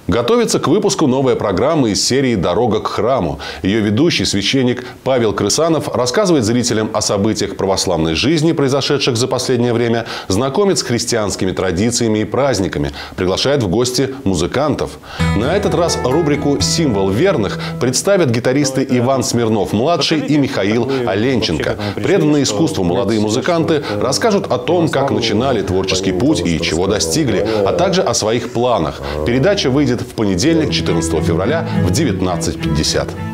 Готовится к выпуску новая программа из серии «Дорога к храму». Ее ведущий, священник Павел Крысанов, рассказывает зрителям о событиях православной жизни, произошедших за последнее время, знакомит с христианскими традициями и праздниками, приглашает в гости музыкантов. На этот раз рубрику «Символ верных» представят гитаристы Иван Смирнов-младший и Михаил Оленченко. Преданные искусству молодые музыканты расскажут о том, как начинали творческий путь и чего достигли, а также о своих планах. Передача выйдет в понедельник, 14 февраля в 19:50.